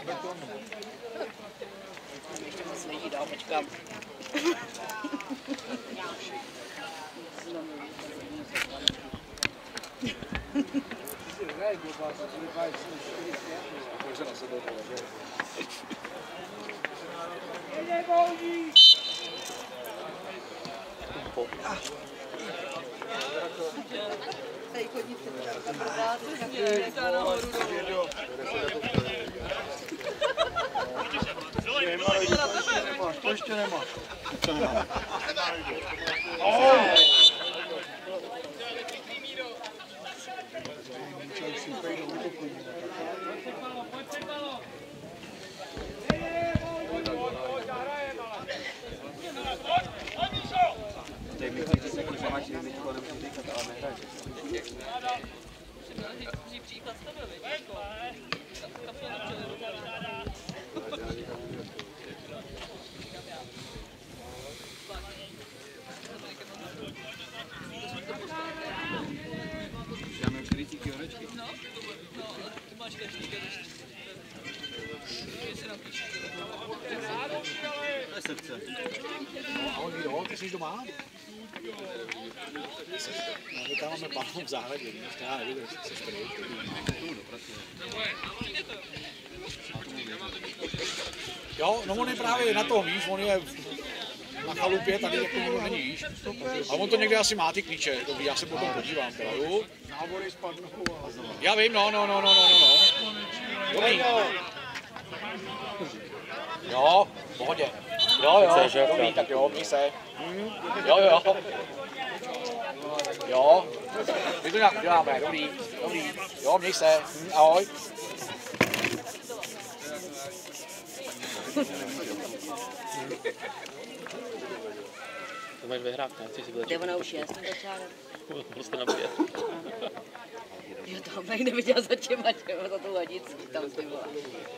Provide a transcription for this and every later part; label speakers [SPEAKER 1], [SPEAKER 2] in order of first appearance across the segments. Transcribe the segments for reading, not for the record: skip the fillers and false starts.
[SPEAKER 1] Ještě moc lidí dál, počkám. Tady chodí se prodát,
[SPEAKER 2] To ještě nemá.
[SPEAKER 3] Teď mi chci říct, že máš riziko, nebo si říkat, ale nehraješ.
[SPEAKER 4] Příklad z tebe, víš?
[SPEAKER 3] Já mám krytíky horečky.
[SPEAKER 4] No, ty máš krytíky horečky.
[SPEAKER 3] To je srdce.
[SPEAKER 2] A on ví, jo, ty jsi doma? My tam máme pánu v zahradě, já nevím, jestli jsi pryč. Jo, no on je právě na tom, víš, on je na chalupě, tady jako nikdo není, víš. A on to někde asi má ty klíče, dobrý, já se potom podívám, teda, jo.
[SPEAKER 5] Nábory spadnou.
[SPEAKER 2] Já vím, no. Dobrý. Jo, v pohodě. Jo, dobrý, tak jo, měj se. Jo. Jo, my to nějak uděláme, dobrý. Jo, měj se, ahoj.
[SPEAKER 6] To máš vyhrát, ne? Chci si
[SPEAKER 1] Kde ona už je, jsme začáli.
[SPEAKER 6] Prostě na 5.
[SPEAKER 1] Jo, to bych neviděla za těma, za tu lednicí, tam ty vole.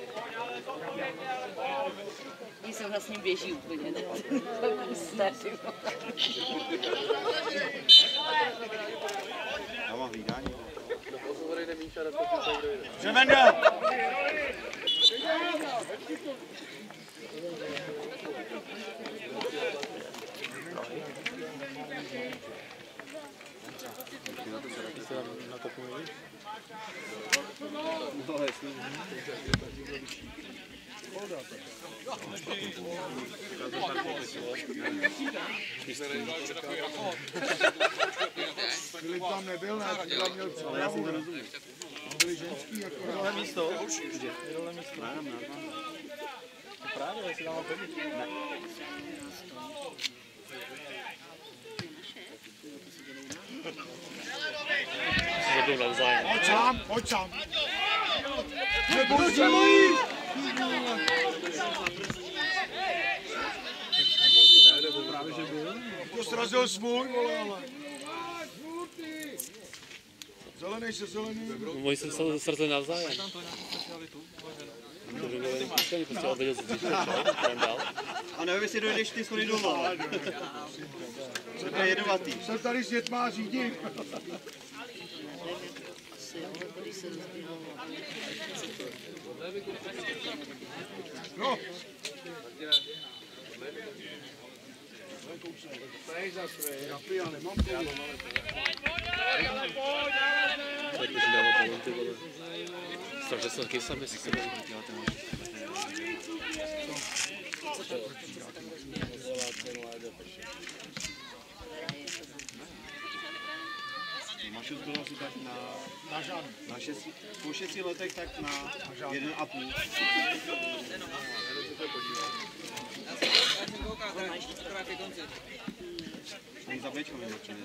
[SPEAKER 1] Když jsem s ním běží úplně, ne? Kusne, ty vole.
[SPEAKER 3] Já mám hlídání.
[SPEAKER 2] Žemenda!
[SPEAKER 6] Na to pomůžeš?
[SPEAKER 3] No, jestli.
[SPEAKER 5] Filip tam nebyl, ne? Tam měl celou.
[SPEAKER 3] Já jsem to rozuměl.
[SPEAKER 5] Byli ženský jako...
[SPEAKER 3] Tohle místo?
[SPEAKER 6] Kde? Tohle místo.
[SPEAKER 3] Ne.
[SPEAKER 6] Právě, jestli dáme chodit. Ne. Zabijou navzájem.
[SPEAKER 5] Pojď sám. Neboj se mojí!
[SPEAKER 3] Právě, že byl.
[SPEAKER 5] To srazil svůj, vole, ale. Zelenej se zelený.
[SPEAKER 6] Moji jsem se srazili navzájem. To by bylo jen pískaný, prostě odvěděl z dřív, dál.
[SPEAKER 3] A nevím, jestli dojdeš ty schody dolů. To je jedovatý.
[SPEAKER 5] Jsem tady s dětma řídím. No. Já nemám kolik.
[SPEAKER 6] Tak už dává polon, ty vole. Strašně jsem taky sám, jestli se bude.
[SPEAKER 3] Máš už bylo asi tak na žádný. Po 6 letech tak na 1,5. Oni za Bčko nemočili.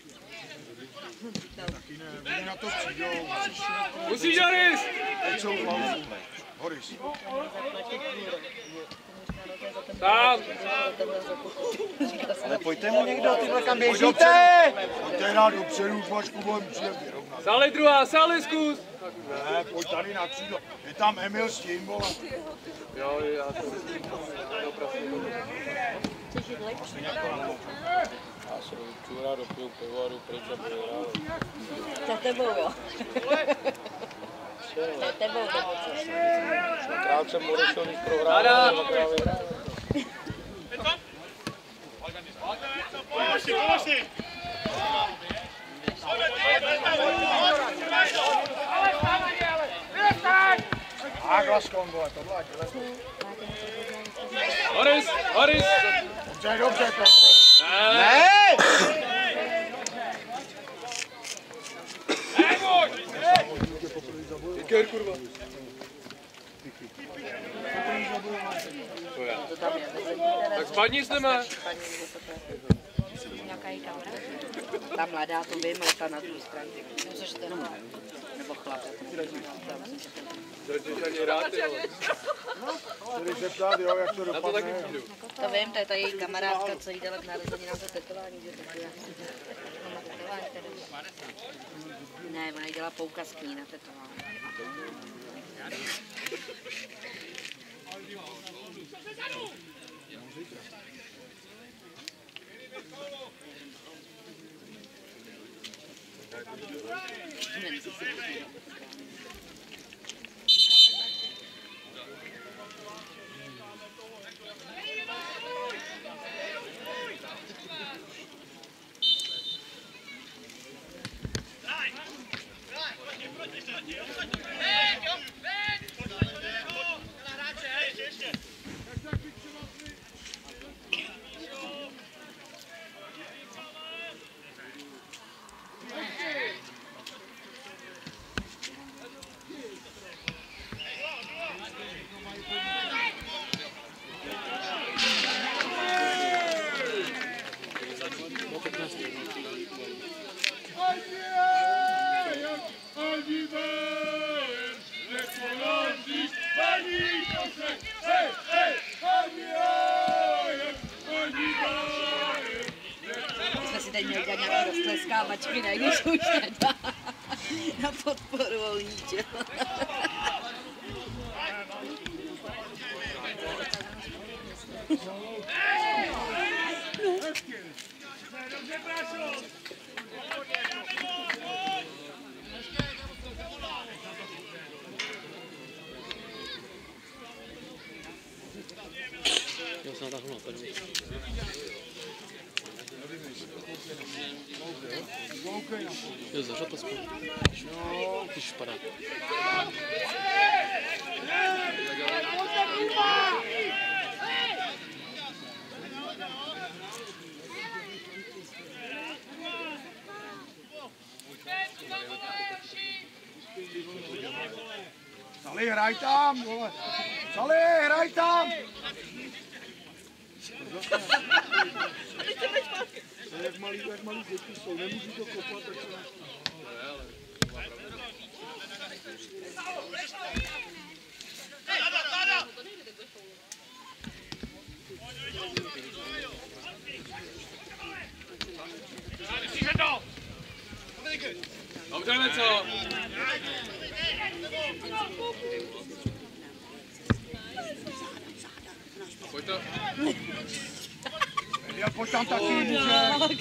[SPEAKER 5] Taky ne, oni na to přijdou.
[SPEAKER 7] Musíš, Horis!
[SPEAKER 5] Teď jsou hlavu. Horis.
[SPEAKER 7] Tam!
[SPEAKER 3] Ale pojďte mu někdo, tyhle kam běžíte!
[SPEAKER 5] Pojďte hrát dopředu, už máš Kubem přijem vyrovnat.
[SPEAKER 7] Sali druhá, Sali zkus!
[SPEAKER 5] Ne, pojď tady na křídlo. Je tam Emil s tím, vole.
[SPEAKER 7] Jo, já to myslím.
[SPEAKER 6] Já se čurá dopiju pivo a jdu pryč a prohrál.
[SPEAKER 1] Za tebou, jo. Tebou nebo co?
[SPEAKER 6] Krát jsem Morešových prohrál.
[SPEAKER 5] Áglas kombole, tohle je těle.
[SPEAKER 7] Horis, Horis!
[SPEAKER 5] Dobře, dobře, to.
[SPEAKER 3] Ne!
[SPEAKER 7] Iker, kurva.
[SPEAKER 1] To tam je.
[SPEAKER 7] Tak spadni s neme.
[SPEAKER 1] Nějaká jí kamera? Ta mladá, to vím, ale ta na druhé straně. Což ten nebo chlap.
[SPEAKER 7] Držíš ani rád, ty vole.
[SPEAKER 5] Chtěli se ptát, jo, jak to
[SPEAKER 7] Na to taky
[SPEAKER 5] dopadne.
[SPEAKER 7] přijdu.
[SPEAKER 1] To vím, to je ta její kamarádka, co jí dala k narozeninám to tetování. Že to dělá. Ona tetování teda. Ne, ona jí dělá poukaz k ní na tetování. Jsme si teď měli dělat nějaké roztleskávačky, ne, když už nedá na podporu Olíče.
[SPEAKER 6] Já jsem natáhl na penu. Jo, zařad aspoň. Když padá.
[SPEAKER 5] Sali, hraj tam, vole. Sali, hraj tam. To je jak malý děti jsou, nemůžu to kopat, tak se
[SPEAKER 7] Dobře, Venco. Pojď to.
[SPEAKER 5] já pojď tam taky, může.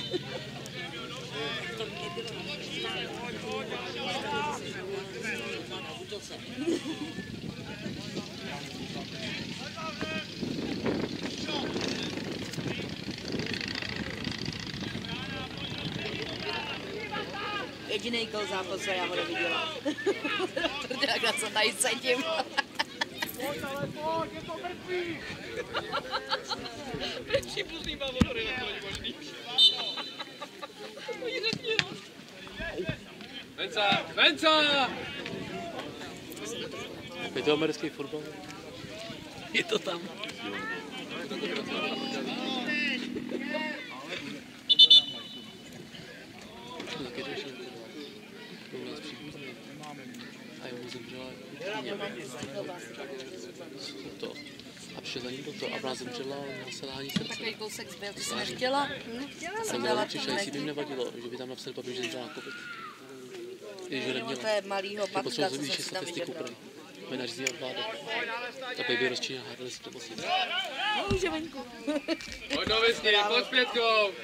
[SPEAKER 1] Jediný gol zápasu, já ho neviděla. Protože jak se tady sedím.
[SPEAKER 5] Pojď, ale pojď, je to mrtvý.
[SPEAKER 4] Příbuzný má vodory, na to není možný. To jí řekni.
[SPEAKER 7] Venca, Venca!
[SPEAKER 6] Je to americký fotbal? Je to tam. To taky řešil. To u nás příbuzný. A jeho zemřela to. A přišel za ním to a ona zemřela na selhání srdce.
[SPEAKER 1] Takový kousek zbyl, ty jsi nechtěla? To jsem dala
[SPEAKER 6] Přišel, jestli by jim nevadilo, že by tam napsali papír, že zemřela na covid. Když ho neměla.
[SPEAKER 1] To je malýho
[SPEAKER 6] Že
[SPEAKER 1] matka,
[SPEAKER 6] potřeboval
[SPEAKER 1] co jsem
[SPEAKER 6] zvýšit
[SPEAKER 1] si tam
[SPEAKER 6] statistiku
[SPEAKER 1] vyžadala.
[SPEAKER 6] první. Jmenáš z vlády. A baby rozčíná, hádali si to poslední.
[SPEAKER 1] No už je venku.
[SPEAKER 7] Pojď do whisky, pojď s pětkou.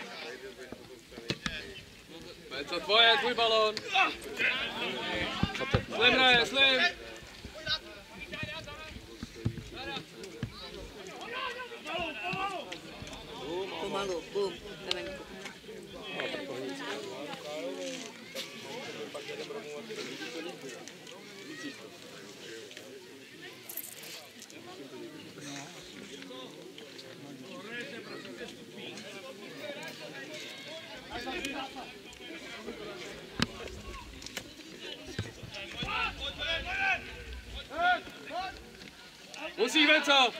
[SPEAKER 7] Venco, tvoj balón. Slim hraje, Slim. Musíš, Venco!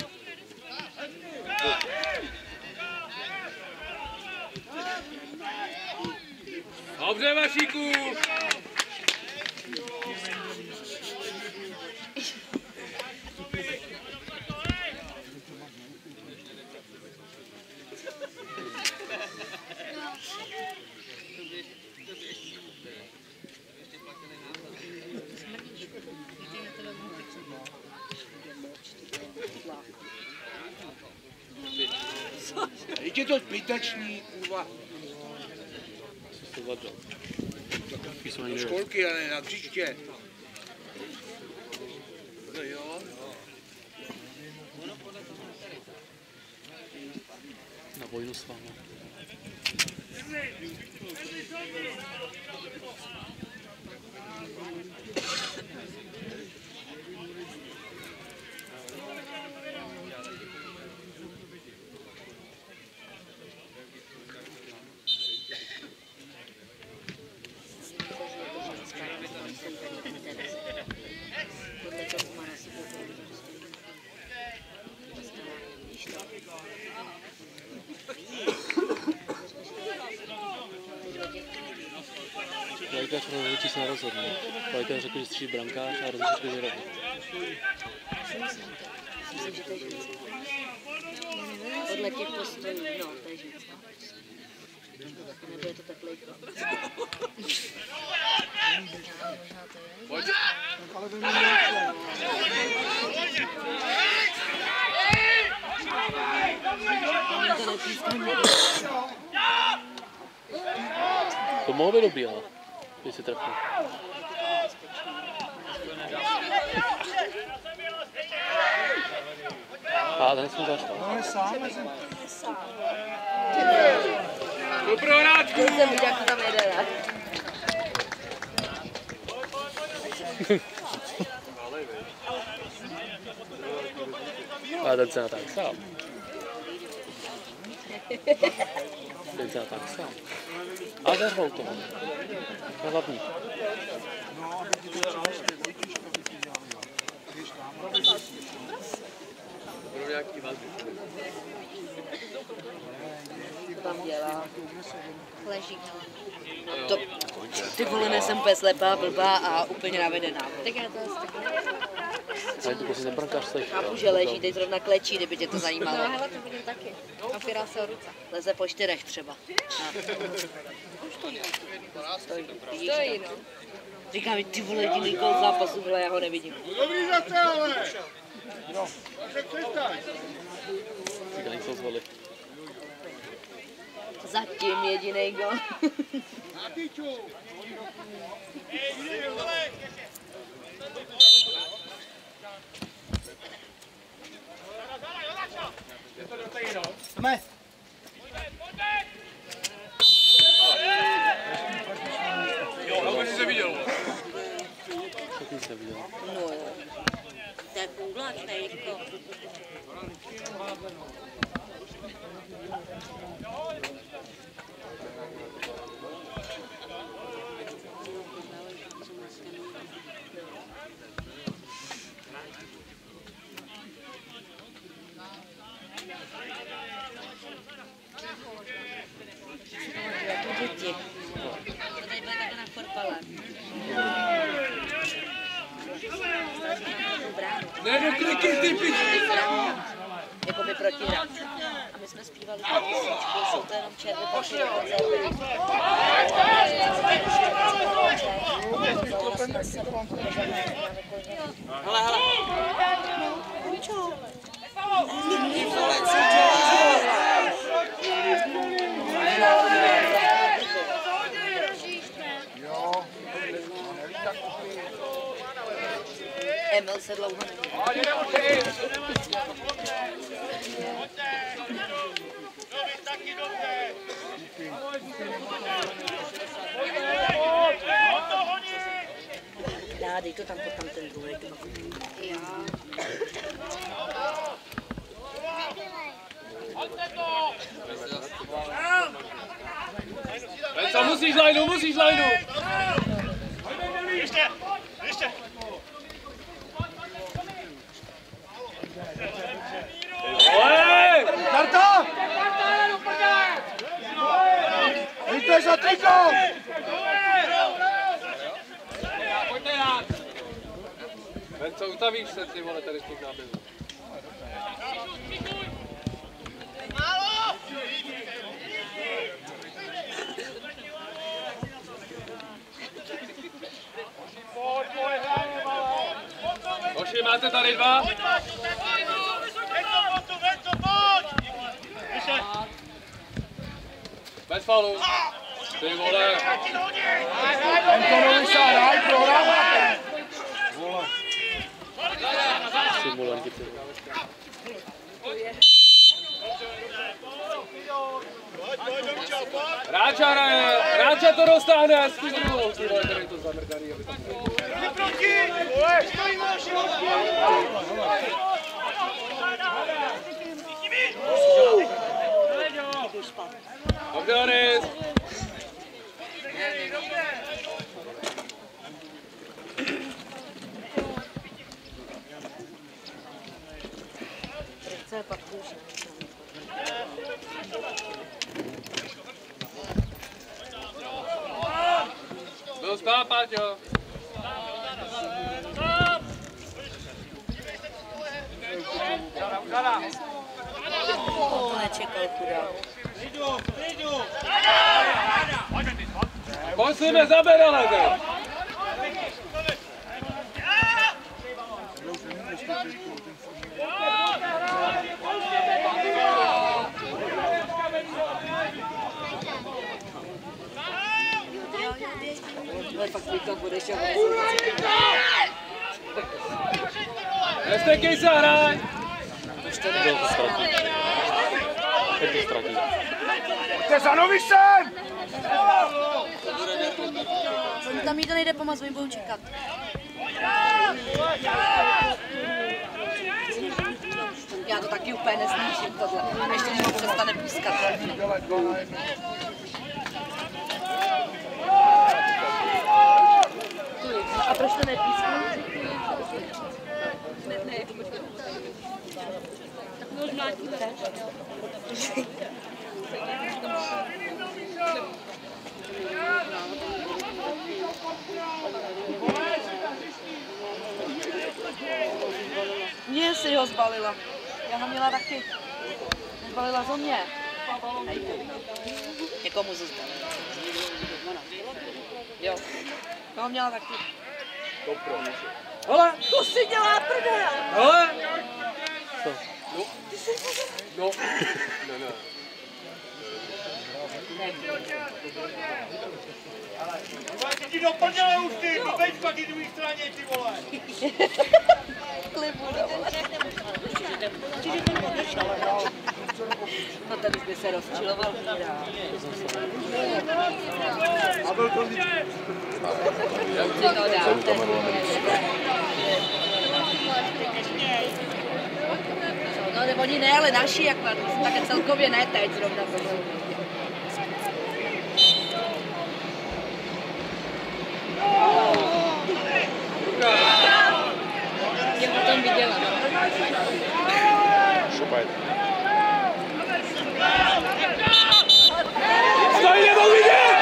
[SPEAKER 7] Dobře, Vašíku!
[SPEAKER 5] Je to zbytečný, kurva. Do školky, ale na příště. No jo.
[SPEAKER 6] Na vojnu s váma. Lékař rozhodčí se nerozhodne. Lékař řekl, že střílí brankář a rozhodčí to vyrovnat.
[SPEAKER 1] Podle těch postojů, no, to je říct. Nebo je to takový
[SPEAKER 7] Pojď.
[SPEAKER 6] To mohlo být dobrý, ale když se trefil. A ten jsem zašel.
[SPEAKER 7] Dobrou hráčku!
[SPEAKER 1] jsem viděl, jak tam jede, ne?
[SPEAKER 6] A ten se natáhl sám. Ten se natáhl sám. A zahrál to. Na hlavní.
[SPEAKER 7] Budou nějaký vazby.
[SPEAKER 1] Tam dělá. Leží. To, ty vole, nejsem úplně slepá, blbá a úplně navedená. Tak já to asi taky
[SPEAKER 6] Ale to prostě ten brankář stojí.
[SPEAKER 1] chápu, že leží, teď zrovna klečí, kdyby tě to zajímalo.
[SPEAKER 8] No, hele, to vidím taky. Opírá se o ruce.
[SPEAKER 1] Leze po 4 třeba.
[SPEAKER 8] Stojí, no.
[SPEAKER 1] Říkám mi, ty vole, jediný gol zápasu, vole, já ho nevidím.
[SPEAKER 5] Dobrý zase, ale. No, Vašek, přestaň.
[SPEAKER 6] Cigáni jsou zvali.
[SPEAKER 1] Zatím jediný gol.
[SPEAKER 5] Na piču.
[SPEAKER 3] Jdeme.
[SPEAKER 7] Jo, no, jsi se viděl.
[SPEAKER 6] Taky se viděl.
[SPEAKER 1] No jo. To je půlglač, nejko. Děti. To tady bude takhle na fotbale.
[SPEAKER 7] Ne, no kliky, ty piči!
[SPEAKER 1] Jakoby protihrát. A my jsme zpívali tu písničku, jsou to jenom červé papíry konzervy.
[SPEAKER 7] Hele, hele.
[SPEAKER 1] Emil se dlouho neví. Dá, dej to tam ten druhý.
[SPEAKER 7] Venco, musíš lajnu, musíš lajnu!
[SPEAKER 5] Ještě, ještě.
[SPEAKER 7] Zastavíš se, ty vole, tady z těch náběhů. Hoši, máte tady dva? Bez faulu. Ty vole.
[SPEAKER 6] Simulanti.
[SPEAKER 7] Ráča to dostane, s tím druhou. Ty vole, tady je to zamrdaný, aby tam bylo. Obdoris!
[SPEAKER 1] Chce pak už.
[SPEAKER 7] Byl spát, Páťo.
[SPEAKER 1] To nečekal, chudák.
[SPEAKER 7] Musíme zaberale, teď.
[SPEAKER 1] Ale fakt mi to bude šel.
[SPEAKER 7] Nestekej se, hraj!
[SPEAKER 1] Už to nebude.
[SPEAKER 6] Jak to ztratí?
[SPEAKER 5] Jste za Novišem!
[SPEAKER 1] Tam nikdo nejde pomoct, oni budou čekat. Já to taky úplně nesnáším tohle. Ještě když ho přestane pískat. A proč to nepískne? Ne. Tak to už mlátíme. Mě si ho zbalila. Já ho měla taky. Zbalila to mě. Někomu se zbalila. Jo. To ho měla taky. Hele, to si dělá prdel!
[SPEAKER 7] Hele!
[SPEAKER 6] Co?
[SPEAKER 7] No. Ne.
[SPEAKER 5] Ti do prdele už ty, veď pak i druhý straně, ty vole.
[SPEAKER 1] Klibu, no ten už by se rozčiloval.
[SPEAKER 5] A byl to vždycky.
[SPEAKER 1] No nebo oni ne, ale naši, jak také celkově ne teď zrovna. Já ho tam viděla.
[SPEAKER 6] Šopaj.
[SPEAKER 7] Stoj, nebo vidět!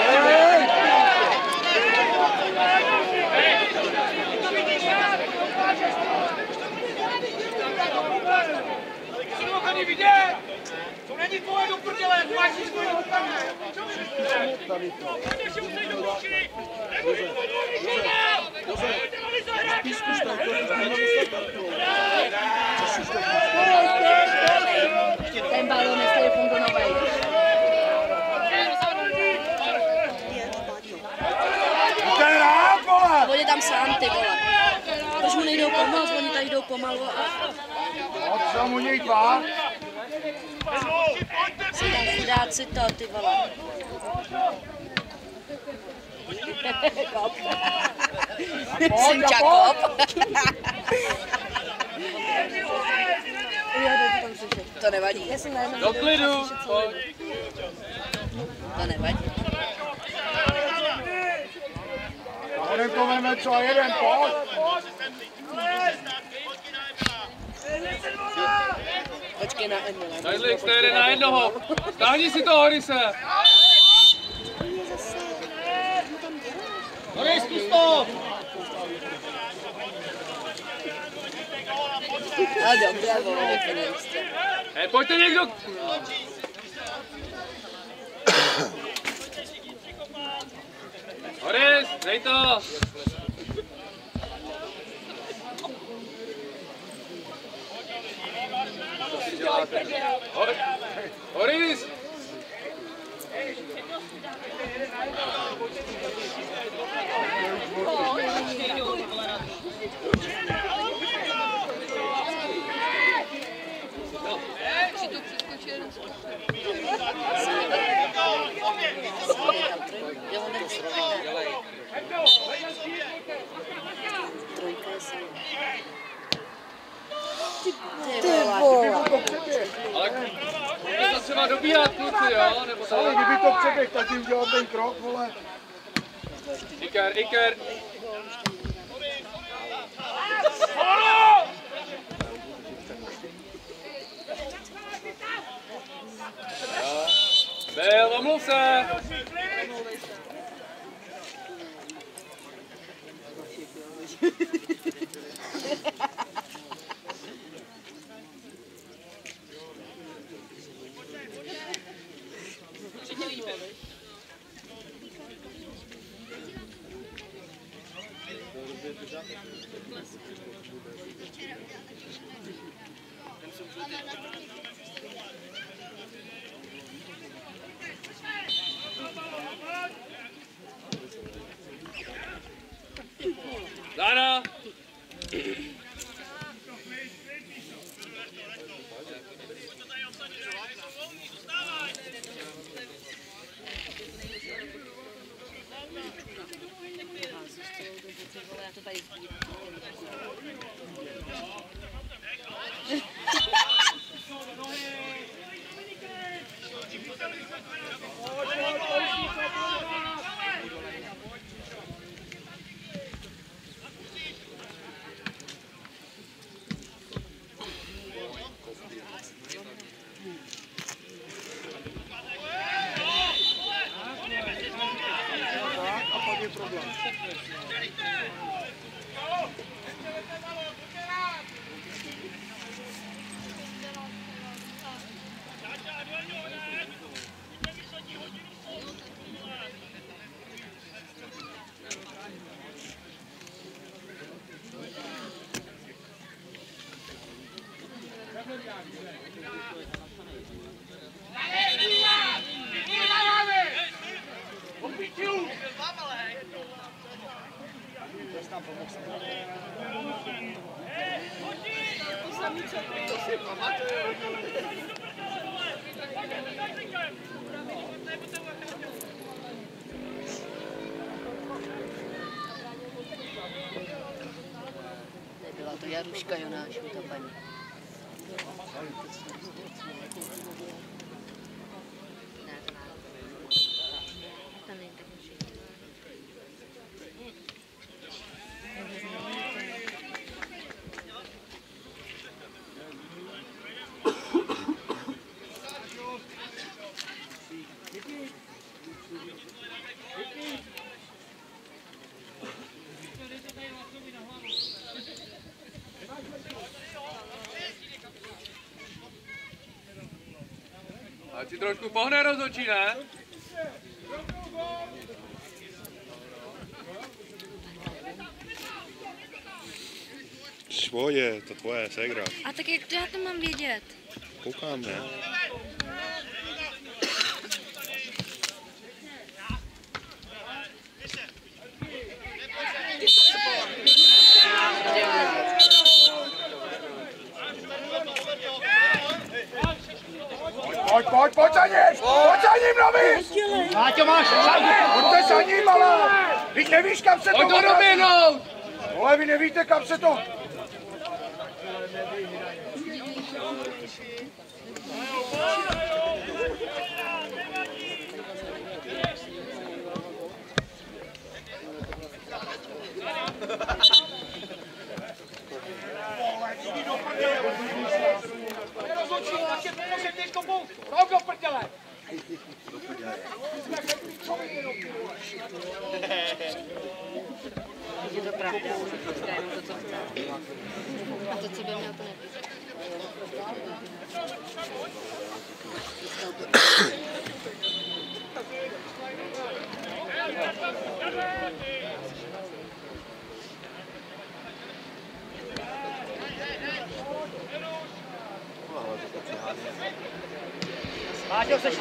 [SPEAKER 5] To není tvoje do prdele, máš si svoji rukami.
[SPEAKER 1] Ten balón je telefonovaný.
[SPEAKER 5] Ten rád, vole!
[SPEAKER 1] On je tam sám, ty vole. Proč mu nejdou pomoct, oni tady jdou pomalu a...
[SPEAKER 5] No, co mu něj dva?
[SPEAKER 1] Si tam chudáci to, ty vole. Kop. Simča kop. To nevadí.
[SPEAKER 7] Do klidu!
[SPEAKER 1] To nevadí.
[SPEAKER 5] A honem to veme co jeden, pojď!
[SPEAKER 1] Počkej na Emila.
[SPEAKER 7] Najdlík, jde na jednoho. Stáhni si to, Horise.
[SPEAKER 5] Horis, zkus to!
[SPEAKER 1] A dobré, vole, finalista.
[SPEAKER 7] Pojďte někdo! Horis, dej to! Horis! Ale je to třeba dobíhat kluci, jo? Nebo
[SPEAKER 5] Ale kdyby to přeběh, tak jim udělal ten krok, vole.
[SPEAKER 7] Iker! Byl, omluv se! Dana!
[SPEAKER 1] Já to tady sdílím. Nebyla to Jaruška Jonášů, ta paní. Tam není tak určitě.
[SPEAKER 7] Ať si trošku pohne rozhodčí, ne?
[SPEAKER 3] Svoje, to tvoje, ségra.
[SPEAKER 8] A tak jak to já to mám vědět?
[SPEAKER 3] Koukám, ne?
[SPEAKER 5] Pojď za ním! Pojď za ním, Novi! Láťo, máš šanci! Pojďte za ním, ale! Vy nevíš, kam se to
[SPEAKER 7] Pojď to doběhnout!
[SPEAKER 5] Vole, vy nevíte, kam se to...
[SPEAKER 1] Je to pravda, to je jenom to, co chce.
[SPEAKER 8] A to, co by měl, to neví.
[SPEAKER 5] Máťo, seš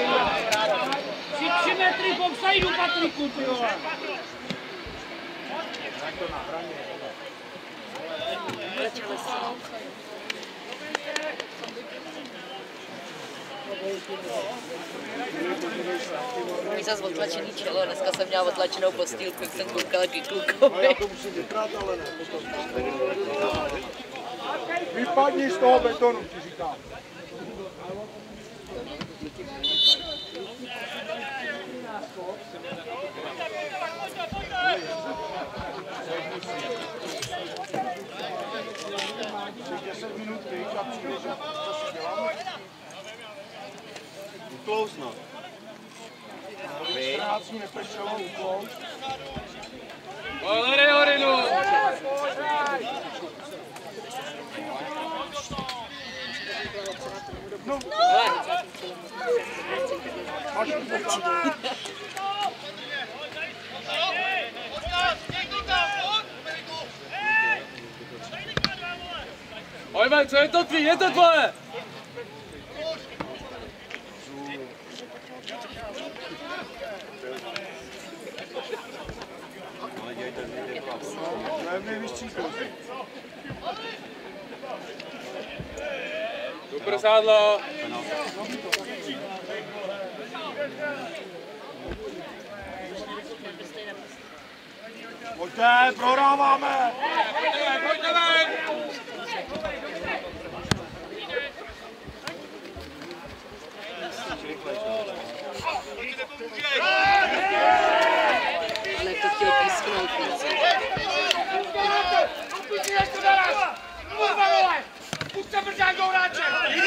[SPEAKER 5] 3 metry po offsideu, Patriku, ty vole. Tak to na hraně.
[SPEAKER 1] Letěli se. Můj zase otlačený čelo, dneska jsem měla otlačenou postýlku, jak jsem koukala ke klukovi.
[SPEAKER 3] Já to musím vyprát, ale ne.
[SPEAKER 5] Vypadni z toho betonu, ti říkám.
[SPEAKER 3] Close no.
[SPEAKER 5] Ztrácí nepešovou úkol.
[SPEAKER 7] Olere, Horinu!
[SPEAKER 5] No. Máš
[SPEAKER 7] Ojman, co je to tvý? Je to tvoje! Super sádlo!
[SPEAKER 5] Pojďte, prohráváme!
[SPEAKER 7] Pojďte ven!
[SPEAKER 1] Ale jak to chtěl písknout.
[SPEAKER 5] Puste bržák do hráče!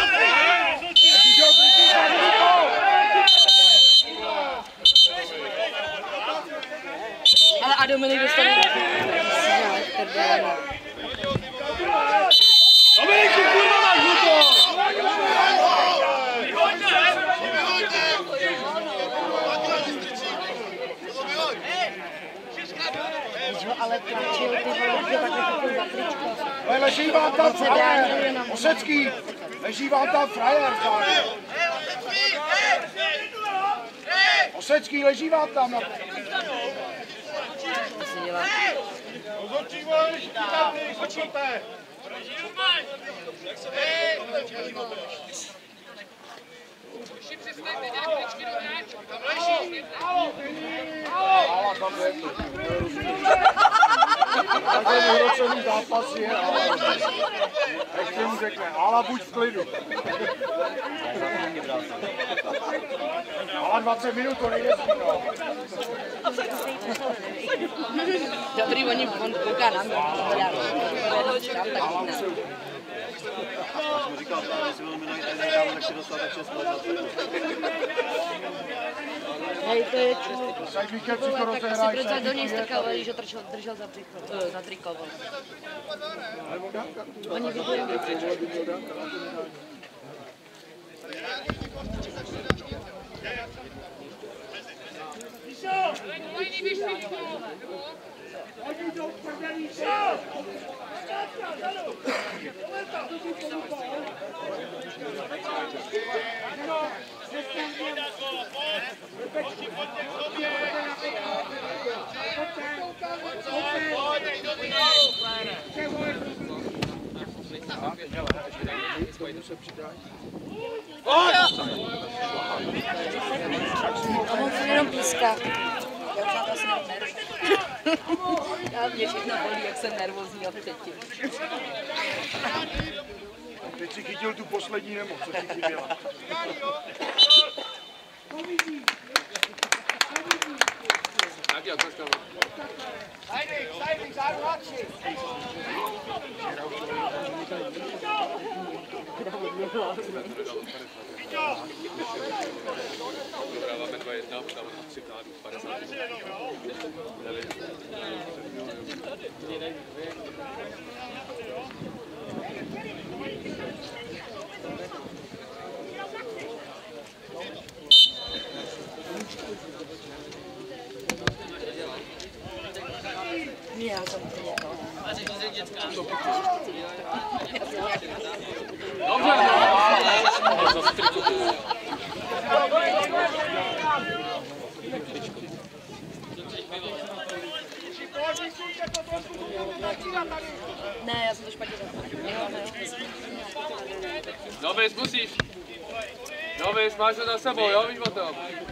[SPEAKER 1] Ale a Dominik dostane.
[SPEAKER 7] Dominiku, kurva, máš huto!
[SPEAKER 1] Ale tlačil ty vole, takhle takový za tričko.
[SPEAKER 5] Leží vám tam frajer! Osecký! Leží vám tam frajer! Osecký, leží vám tam! Rozhodčí vole, počíte! Takhle vyhrocený zápas je, ale ještě mu řekne, ale buď v klidu. Ale 20 minut to nejde si, no.
[SPEAKER 1] Dobrý, on kouká na mě. Tam taky ne.
[SPEAKER 3] Já jsem říkal, že si velmi necháme, tak si dostat tak 6 let.
[SPEAKER 1] Hej, to je čo?
[SPEAKER 5] Tak víkend si to
[SPEAKER 1] Tak asi
[SPEAKER 5] rozehráš.
[SPEAKER 1] proč za do něj strkal, že držel za triko. Oni viděli. A on se jenom píská. Já už na to asi nervózní. Já mě všechno bolí, jak jsem nervózní a předtím.
[SPEAKER 5] Teď si chytil tu poslední nemoc, co ti chyběla. Sliding, záru na 3.
[SPEAKER 7] Prohráváme 2-1, dáme 3 kádů, 50.
[SPEAKER 1] Já jsem úplně to. Ne, já jsem to špatně zapomněla.
[SPEAKER 7] Novis, musíš. Novis, máš to za sebou, jo, víš o tom.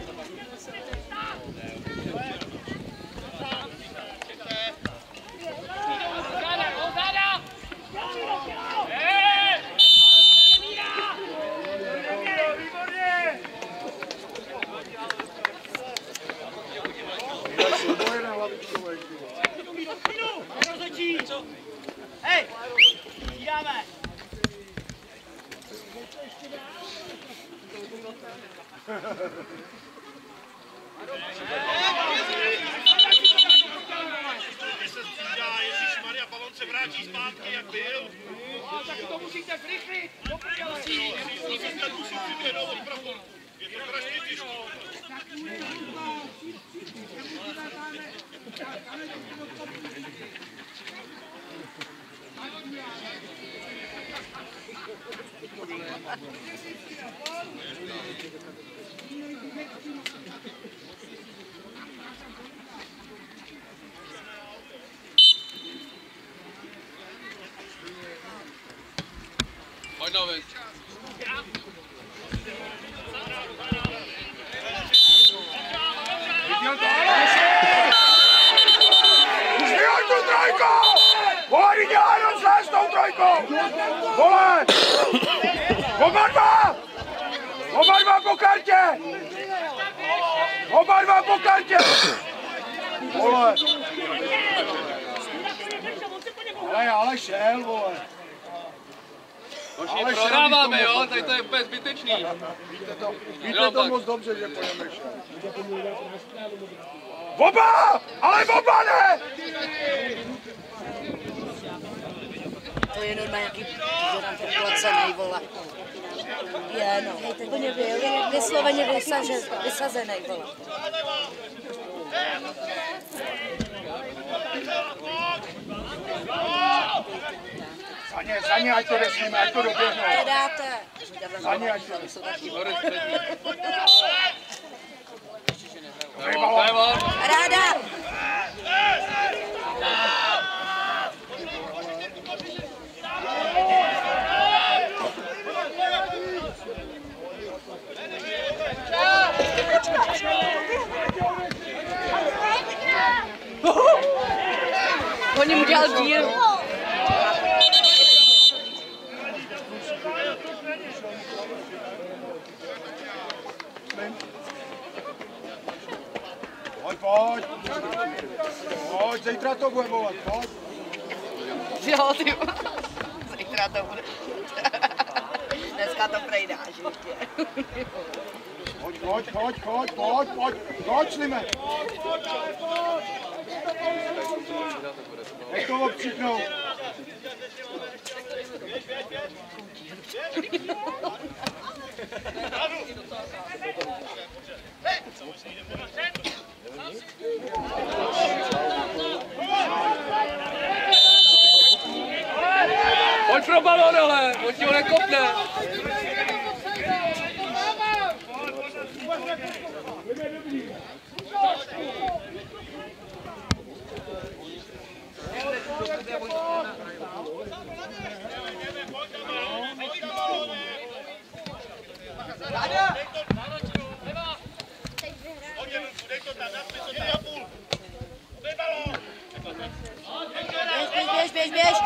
[SPEAKER 5] Hej! Jdeme!
[SPEAKER 3] Ježišmarja, balon se vrátí zpátky, jak byl.
[SPEAKER 5] No, tak to musíte zrychlit! Do prdele!
[SPEAKER 3] Musím přiběhnout od pravu. Je to strašně těžké.
[SPEAKER 7] Pojď Novis.
[SPEAKER 5] Viděl to? Zvyhoj tu trojku! Vole, jdi dělá jenom zle s tou trojkou! Vole! Oba dva! Oba dva po kartě! Oba dva po kartě! Vole! Ale šel, vole!
[SPEAKER 7] Hoši, prohráváme, jo? Tady to je úplně zbytečný.
[SPEAKER 5] Víte to moc dobře, že pojeme šel. Oba! Ale oba ne!
[SPEAKER 1] To je normálně nějaký plocenej, vole. Je, no, hej, tak úplně vysloveně vysazenej, vole.
[SPEAKER 5] Za ně, ať to nesmíme, ať to doběhnou.
[SPEAKER 1] To dáte.
[SPEAKER 5] Za ně, ať to
[SPEAKER 1] Ráda! On jim udělal díru.
[SPEAKER 5] Pojď. Pojď, zítra to bude volat, pojď.
[SPEAKER 1] Jo, ty zítra to bude. Dneska to prejdáš ještě.
[SPEAKER 5] Pojď, Slime. Nech to občíknout.
[SPEAKER 7] Pojď pro balón, ale, on ti ho nekopne.
[SPEAKER 1] Běž.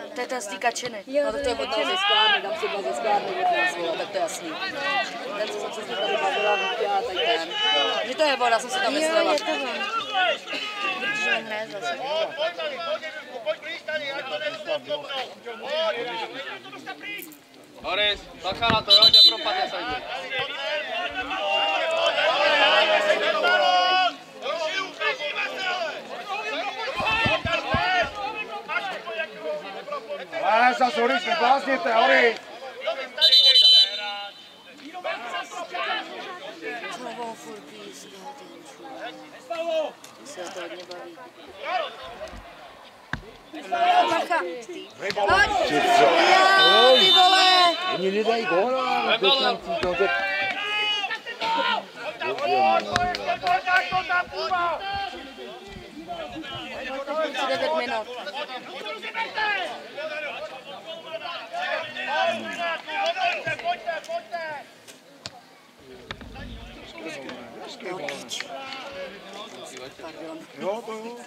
[SPEAKER 1] To je ta z té kačeny. No tak to je od nás ze sklárny, dám si dva ze sklárny od nás, vole, tak to je jasný. Ten, co jsem se s ním tady bavila, vypěla, tak ten. Že to je voda, jsem si tam myslela.
[SPEAKER 8] Jo, je to on. Protože on hraje zase.
[SPEAKER 7] Boris, bacha na to, jo, že propadne se.
[SPEAKER 5] Zas, Horis, neblázněte, Horis!
[SPEAKER 1] Co on furt píská, ten čůl. Se to hodně baví.
[SPEAKER 8] Bacha.
[SPEAKER 1] Pojď! Jo, ty vole!
[SPEAKER 5] Oni nedají góla,
[SPEAKER 1] Asi 9 minut. Pardon.
[SPEAKER 5] Jo, to jo.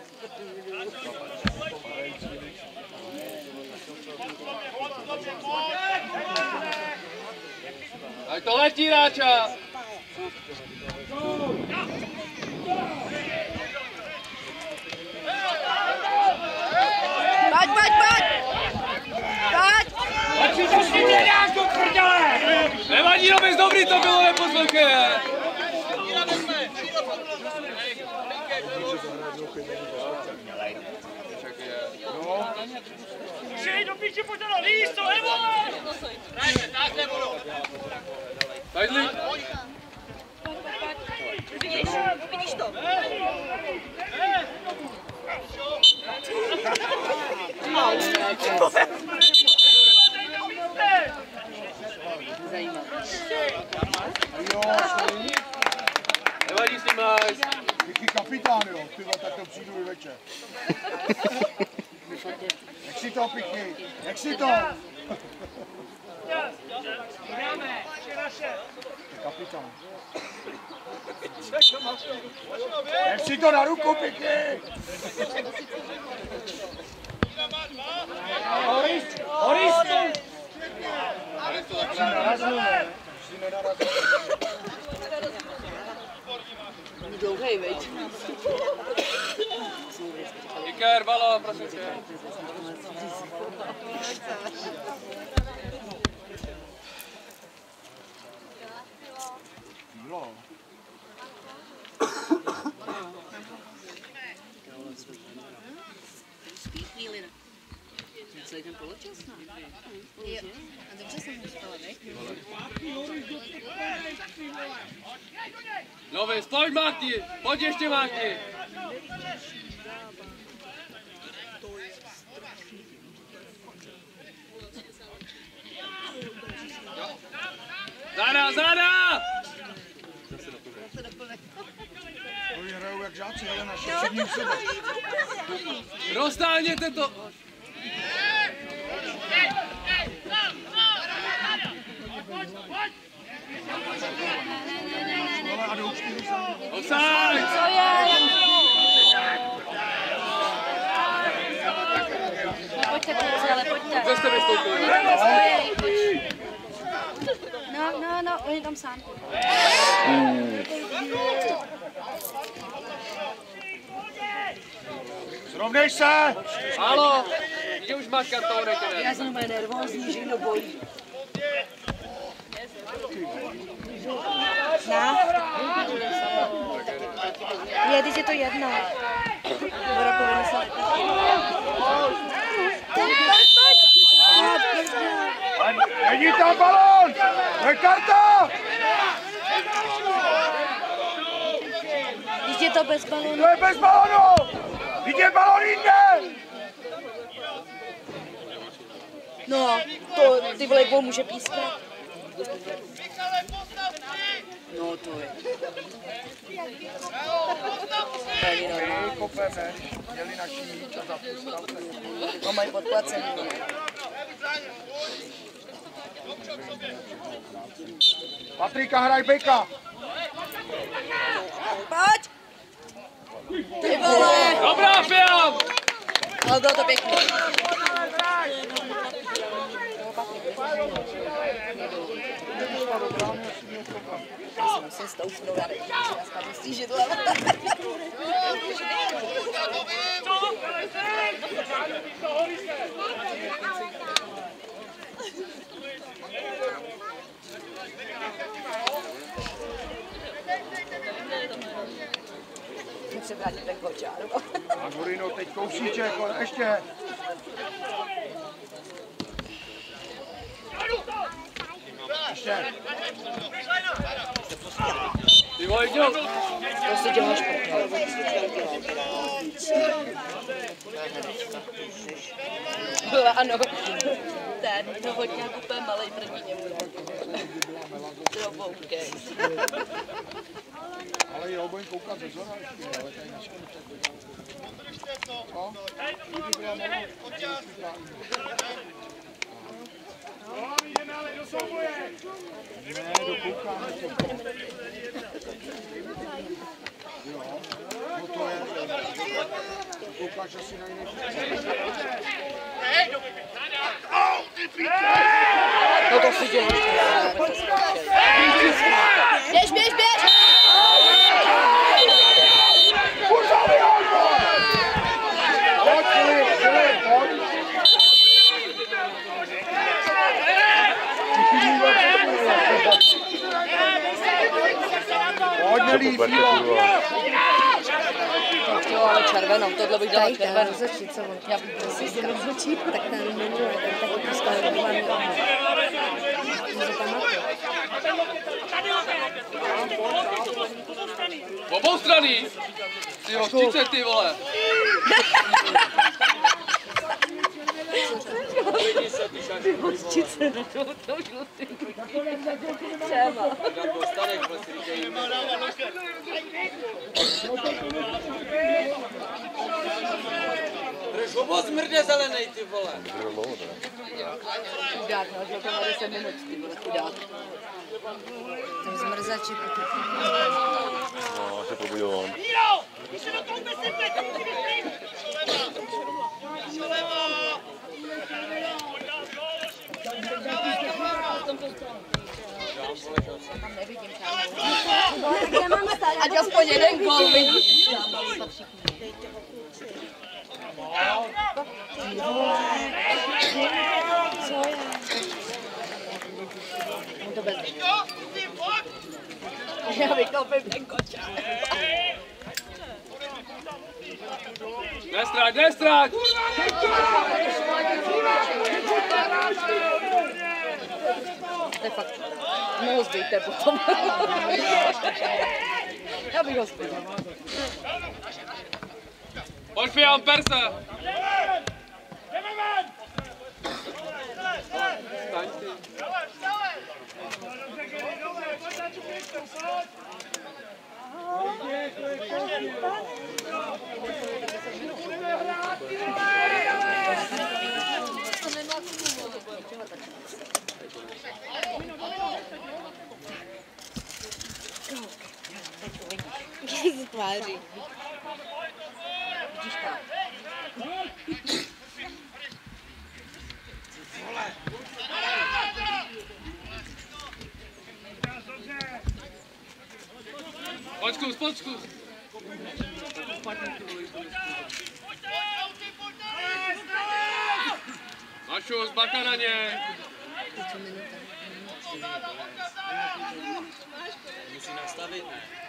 [SPEAKER 7] Ať to letí, Ráča!
[SPEAKER 1] Pojď, pojď, pojď! Pojď!
[SPEAKER 5] Ať si to s ním nedáš do prdele!
[SPEAKER 7] Nevadí, no bez dobrý to bylo, neposlouchej!
[SPEAKER 4] Přijď do píči, pojďte na lísto, vole! Hrajte, tak nebudu.
[SPEAKER 7] Tajdli.
[SPEAKER 1] Vidíš to? Zajímavé.
[SPEAKER 7] Nevadí s ním, máš.
[SPEAKER 5] Jaký kapitán, jo, ty vole, tak to přijdu i večer. Jak si to, Piky, jak si to? Kapitán. Jak si to na ruku, Piky? Horis! Horis! Jsi narazil, ne? Jsi nenarazil.
[SPEAKER 1] Dlouhej, veď.
[SPEAKER 7] Iker, balón, prosím tě.
[SPEAKER 5] No.
[SPEAKER 1] Spí chvíli, ne? Celý ten poločas, ne?
[SPEAKER 8] Jo. A dobře jsem uspala, ne?
[SPEAKER 7] No vy, pojď Martin, pojď ještě Martin. Záda, záda!
[SPEAKER 5] Oni hrajou jak žáci, ale naše přední u sebe.
[SPEAKER 7] Roztáhněte to.
[SPEAKER 5] Ale a jdou 4 sami.
[SPEAKER 7] Offside!
[SPEAKER 1] Co je? Pojďte, kluci, ale pojďte.
[SPEAKER 7] Co jste vystoupili?
[SPEAKER 8] No, on je tam sám.
[SPEAKER 5] Srovnej se!
[SPEAKER 7] Halo, kde už máš kartounek?
[SPEAKER 1] Já jsem úplně nervózní, že to bolí.
[SPEAKER 8] Na. Je, teď je to jedno. V rakovinu se.
[SPEAKER 5] Není tam balón! To je karta!
[SPEAKER 8] Teď je to bez balónu.
[SPEAKER 5] To je bez balónu! Teď je balón jinde!
[SPEAKER 1] No, to ty vole, jak může pískat. No to je. To je normální.
[SPEAKER 5] Kopeme, měli naší míč a zapustal.
[SPEAKER 1] No mají podplacený.
[SPEAKER 5] Patrika, hraj beka!
[SPEAKER 1] Pojď! Ty vole!
[SPEAKER 7] Dobrá, Fiam!
[SPEAKER 1] Ale bylo to pěkný. Já se musím stoufnout, já nevím, že já spadnu stížit, ale... Musím vrátit ten kočár.
[SPEAKER 5] A Gorino, teď kousíček, ještě. Ještě.
[SPEAKER 7] Ty vole, děl.
[SPEAKER 1] To si děláš špatně. Ano. Ten, to hodně jak úplně malej proti němu. Troboukej.
[SPEAKER 5] Ale jo, budem koukat ze zora ještě, ale tady neskončí. No, kdyby byla malá.
[SPEAKER 4] No, jdeme ale do souboje.
[SPEAKER 5] Ne, dokoukáme to. Jo, no to je. Koukáš asi na jiný.
[SPEAKER 1] No to si děláš. Běž, běž, běž!
[SPEAKER 5] Kurva, vyhoď ho! Pojď, Filip, pojď. Pojď, Nelí, Filo.
[SPEAKER 1] Jo, ale červenou, tohle bych dala červenou.
[SPEAKER 8] Rozhodčit, co on?
[SPEAKER 1] Já bych to si
[SPEAKER 8] Rozhodčit, tak ten minule, ten taky poskladovaný. Může pamatovat.
[SPEAKER 7] Obou strany! Ty hostice, ty vole!
[SPEAKER 1] Ty hostice, to žlutý. Třeba.
[SPEAKER 6] Drž obo zmrde zelenej, ty vole!
[SPEAKER 1] Chudák, no, že to má 10 minut, ty vole, chudák.
[SPEAKER 8] Ten zmrzač je potrpí.
[SPEAKER 9] No, se probudil on.
[SPEAKER 4] Míro! Když se do toho nesypne, tak ti vyplým!
[SPEAKER 1] Tam nevidím žádnou. Ať aspoň jeden gol vidím.
[SPEAKER 8] Co je?
[SPEAKER 1] No to bez. Já vykoupím ten kočár.
[SPEAKER 7] Nestrať, nestrať!
[SPEAKER 1] To je fakt. No ho zbejte potom. Já bych ho zbejte.
[SPEAKER 7] Pojď Fiam, perse! Staň ty.
[SPEAKER 8] Jak se tváří?
[SPEAKER 1] Vidíš tam.
[SPEAKER 7] Pojď zkus, pojď zkus. Mašus, baka na ně.
[SPEAKER 6] Musí nastavit.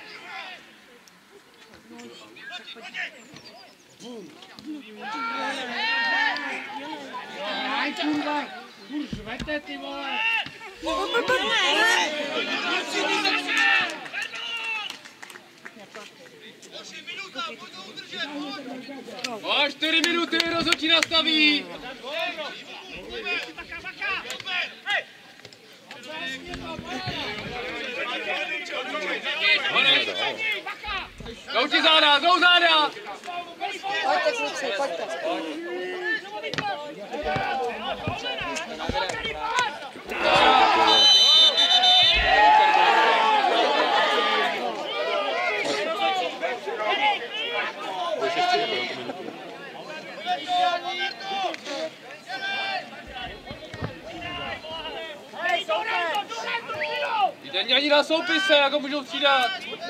[SPEAKER 4] Aj, kurva! Kur žvete, ty vole!
[SPEAKER 7] O 4 minuty rozhodčí nastaví. Jdou záda, jdou záda.
[SPEAKER 1] Pojďte kluci, pojďte.
[SPEAKER 7] Není ani na soupise, jako můžou střídat.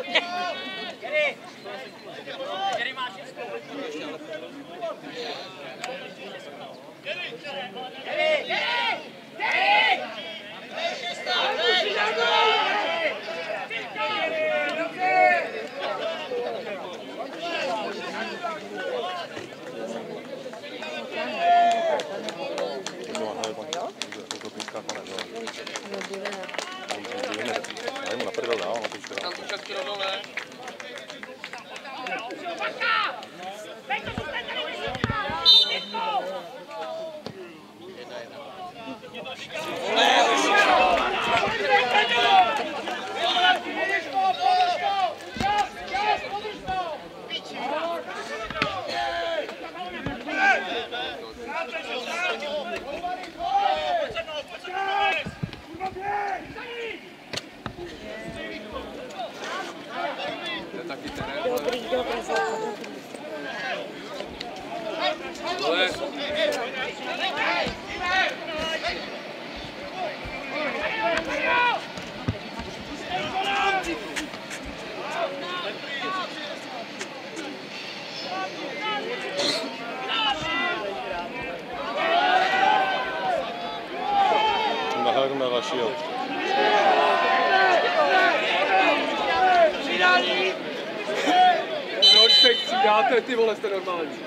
[SPEAKER 7] Proč teď přidáte, ty vole, jste normální.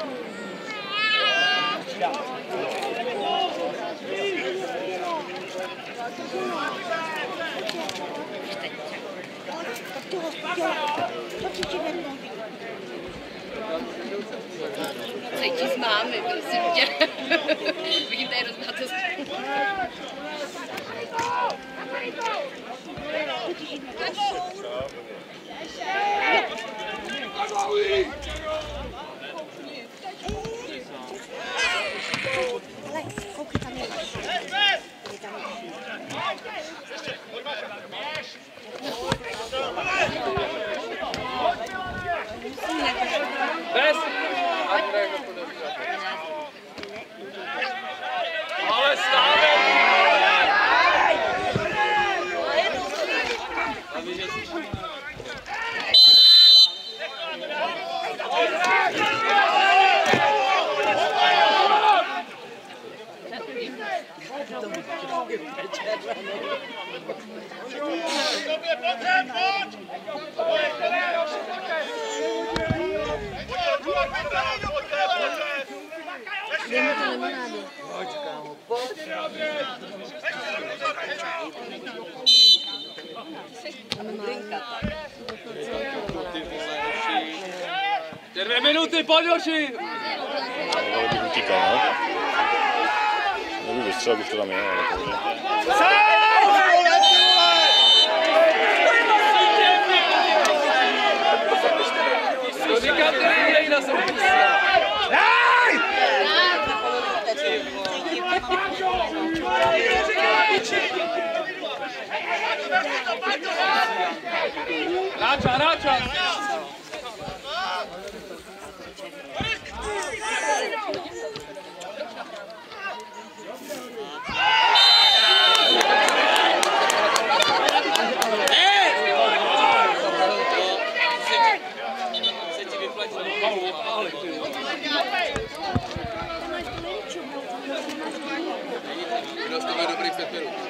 [SPEAKER 1] Cítí s mámy, prosím tě. Vidím tady rozmátost.
[SPEAKER 7] Bez! Ale stále!
[SPEAKER 8] Dejme to limonády.
[SPEAKER 7] Pojď, kámo, pojď. Ty 2 minuty, pojď hoši!
[SPEAKER 9] Ale bych utíkal, ne? Nevím vystřelit, už to tam je, ale to
[SPEAKER 7] To říkáte, nejde na soupis. Ráča! Dobrý 5 minut.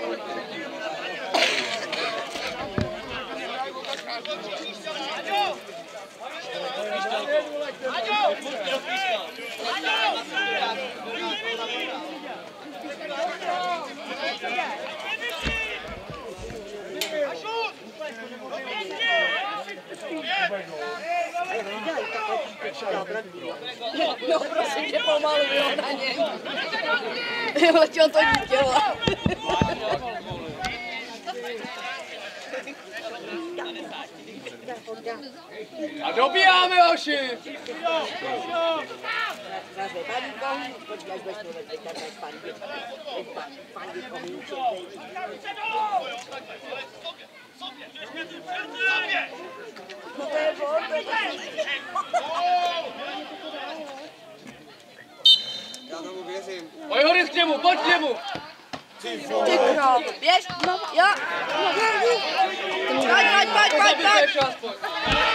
[SPEAKER 1] No prosím tě, pomalu, jo, na něj. Letěl to dítě.
[SPEAKER 7] A dobíjáme, hoši!
[SPEAKER 10] Já tomu věřím.
[SPEAKER 7] Pojď hory k němu, pojď k němu!
[SPEAKER 1] Ty král, běž, jo. Pojď.